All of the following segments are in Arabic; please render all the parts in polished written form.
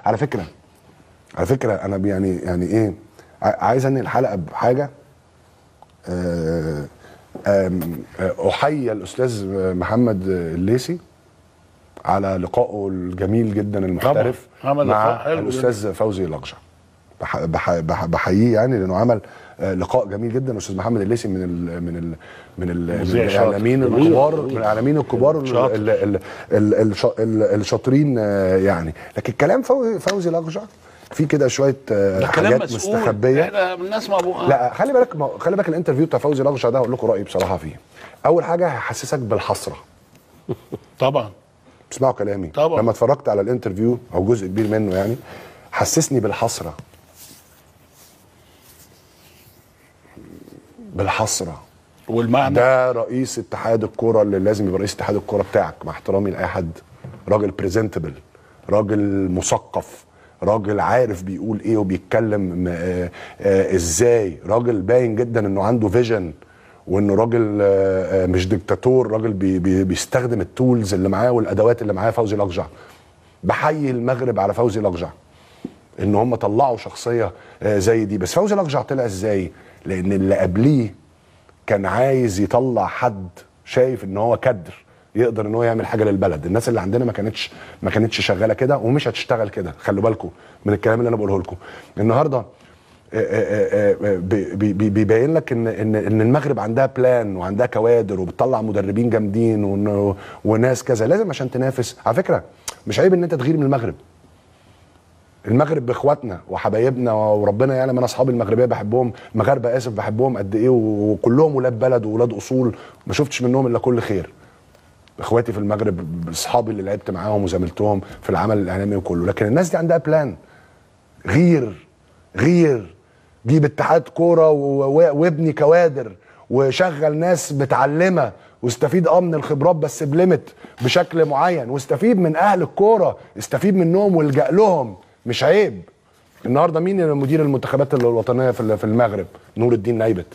على فكره انا يعني ايه، عايز انهي الحلقه بحاجه. احيي الاستاذ محمد الليثي على لقائه الجميل جدا المحترف مع الاستاذ فوزي لقجع. بحييه يعني لانه عمل لقاء جميل جدا. الاستاذ محمد الليثي من الاعلاميين الكبار، من الاعلاميين الكبار الشاطرين يعني. لكن كلام فوزي لقجع في كده شويه حاجات مستخبيه. الناس لا خلي بالك الانترفيو بتاع فوزي لقجع ده هقول لكم رايي بصراحه فيه. اول حاجه هيحسسك بالحسره. طبعا تسمعوا كلامي طبعا. لما اتفرجت على الانترفيو او جزء كبير منه يعني حسسني بالحسره والمعنى ده رئيس اتحاد الكوره اللي لازم يبقى رئيس اتحاد الكوره بتاعك، مع احترامي لاي حد. راجل بريزنتبل، راجل مثقف، راجل عارف بيقول ايه وبيتكلم ازاي، راجل باين جدا انه عنده فيجن وانه راجل مش ديكتاتور، راجل بيستخدم التولز اللي معاه والادوات اللي معاه. فوزي لقجع بحيي المغرب على فوزي لقجع ان هم طلعوا شخصيه زي دي. بس فوزي لقجع طلع ازاي؟ لان اللي قبليه كان عايز يطلع حد شايف ان هو كدر يقدر ان هو يعمل حاجه للبلد. الناس اللي عندنا ما كانتش شغاله كده ومش هتشتغل كده. خلوا بالكم من الكلام اللي انا بقوله لكم النهارده. بيبين لك ان المغرب عندها بلان وعندها كوادر وبتطلع مدربين جامدين وناس كذا. لازم عشان تنافس. على فكره مش عيب ان انت تغير من المغرب. المغرب باخواتنا وحبايبنا وربنا يعلم انا اصحابي المغربيه بحبهم، مغاربه اسف بحبهم قد ايه، وكلهم ولاد بلد وولاد اصول ما شفتش منهم الا كل خير. اخواتي في المغرب اصحابي اللي لعبت معاهم وزميلتهم في العمل الاعلامي وكله. لكن الناس دي عندها بلان. غير جيب اتحاد كوره وابني كوادر وشغل ناس متعلمه واستفيد من الخبرات بس بليمت بشكل معين، واستفيد من اهل الكوره، استفيد منهم والجأ لهم. مش عيب. النهارده مين مدير المنتخبات الوطنيه في المغرب؟ نور الدين نايبت.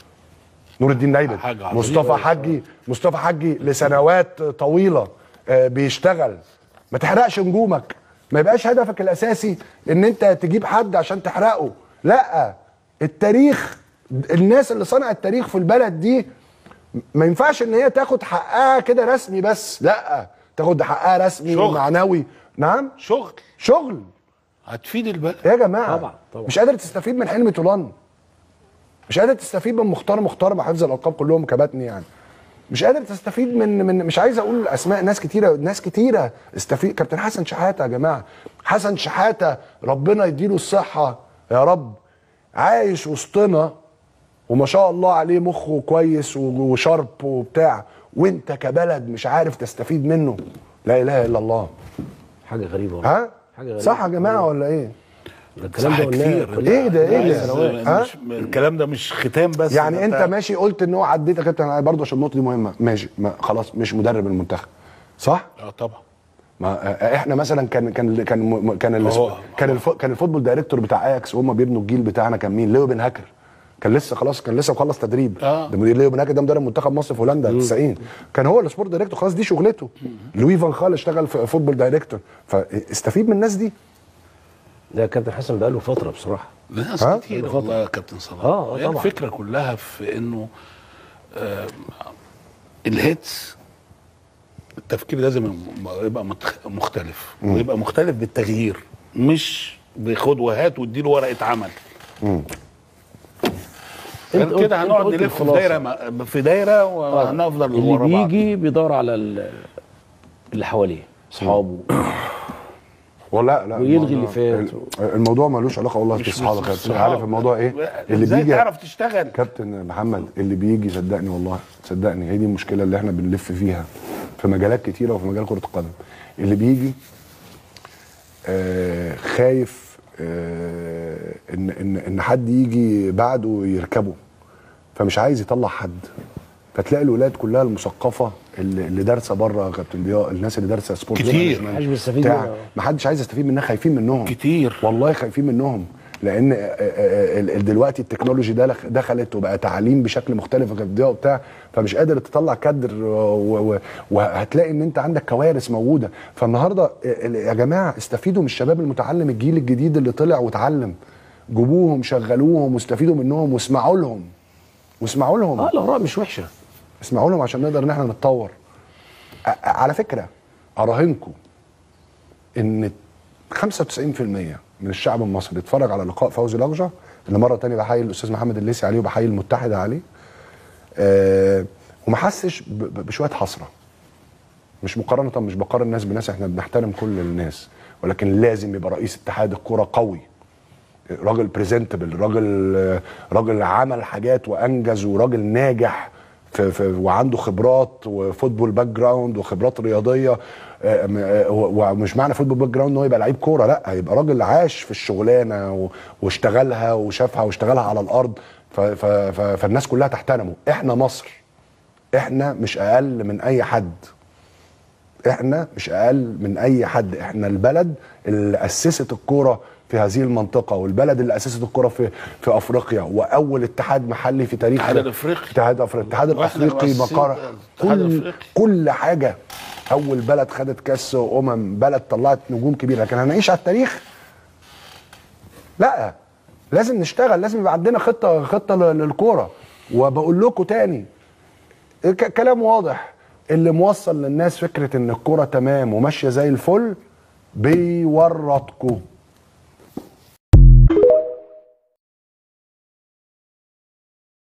مصطفى حجي لسنوات طويله بيشتغل. ما تحرقش نجومك. ما يبقاش هدفك الاساسي ان انت تجيب حد عشان تحرقه. لا، التاريخ، الناس اللي صنعت التاريخ في البلد دي ما ينفعش ان هي تاخد حقها كده رسمي بس. لا، تاخد حقها رسمي ومعنوي. نعم، شغل هتفيد البلد يا جماعه. طبعا. مش قادر تستفيد من حلمي طولان، مش قادر تستفيد من مختار مع حفظ الالقاب كلهم كباتني يعني. مش قادر تستفيد من مش عايز اقول اسماء ناس كتيره استفيد. كابتن حسن شحاته يا جماعه، حسن شحاته ربنا يديله الصحه يا رب، عايش وسطنا وما شاء الله عليه، مخه كويس وشرب وبتاع، وانت كبلد مش عارف تستفيد منه. لا اله الا الله. حاجه غريبه والله. ها حاجة غريبة. صح يا جماعه ولا ايه؟ الكلام ده كتير. ايه ده؟ الكلام ده مش ختام بس يعني انت ماشي قلت ان هو عديت يا كابتن برضه عشان النقطه دي مهمه. ماشي، خلاص مش مدرب المنتخب صح؟ طبعا. ما احنا مثلا كان الفوتبول دايركتور بتاع اياكس وهم بيبنوا الجيل بتاعنا كان مين؟ ليو بن هاكر. كان لسه مخلص تدريب. ده مدير ليو بن هاكر، ده مدرب منتخب مصر في هولندا 90. كان هو السبورت دايركتور، خلاص دي شغلته. لوي فان خال اشتغل في فوتبول دايركتور. فاستفيد من الناس دي. ده كابتن حسن بقى له فتره بصراحه. ناس كتير والله يا كابتن صلاح. طبعا. الفكره كلها في انه الهيتس، التفكير لازم يبقى مختلف، ويبقى مختلف بالتغيير، مش بخد وهات واديله ورقه عمل. كده هنقعد نلف في دايره وهنفضل اللي بيجي بيدور على اللي حواليه اصحابه لا ويلغي اللي فات. الموضوع ملوش علاقه والله باصحابك. عارف الموضوع ايه؟ اللي بيجي تعرف تشتغل كابتن محمد، اللي بيجي صدقني والله صدقني، هي دي المشكله اللي احنا بنلف فيها في مجالات كتيره وفي مجال كره القدم. اللي بيجي خايف ان حد يجي بعده يركبه، فمش عايز يطلع حد. فتلاقي الولاد كلها المثقفه اللي دارسه بره كابتن ضياء، الناس اللي دارسه سبورت كتير ما حدش عايز يستفيد منها، خايفين منهم كتير والله، خايفين منهم. لان دلوقتي التكنولوجي ده دخلت وبقى تعليم بشكل مختلف وبتاع، فمش قادر تطلع كادر وهتلاقي ان انت عندك كوارث موجوده. فالنهارده يا جماعه استفيدوا من الشباب المتعلم، الجيل الجديد اللي طلع واتعلم، جيبوهم شغلوهم واستفيدوا منهم واسمعوا لهم الاراء مش وحشه، اسمعوا لهم عشان نقدر ان احنا نتطور. على فكره اراهنكم ان 95% من الشعب المصري اتفرج على لقاء فوزي لقجع، اللي مره تانية بحيي الاستاذ محمد الليثي عليه وبحيي المتحده عليه، وما حسش بشويه حسره. مش بقارن الناس بناس، احنا بنحترم كل الناس، ولكن لازم يبقى رئيس اتحاد الكوره قوي، راجل بريزنتبل، راجل عمل حاجات وانجز، وراجل ناجح وعنده خبرات وفوتبول باك جراوند وخبرات رياضيه. ومش معنى فوتبول باك جراوند ان هو يبقى لعيب كوره، لا، يبقى راجل عاش في الشغلانه واشتغلها وشافها واشتغلها على الارض، فالناس كلها تحترمه. احنا مصر، احنا مش اقل من اي حد، احنا البلد اللي اسست الكوره في هذه المنطقه، والبلد اللي اسست الكره في افريقيا، واول اتحاد محلي في تاريخ الاتحاد الافريقي مقر كل حاجه. اول بلد خدت كاس بلد طلعت نجوم كبيره. لكن هنعيش على التاريخ؟ لا، لازم نشتغل، لازم يبقى عندنا خطه للكوره. وبقول لكم تاني كلام واضح، اللي موصل للناس فكره ان الكوره تمام وماشيه زي الفل بيورطكم.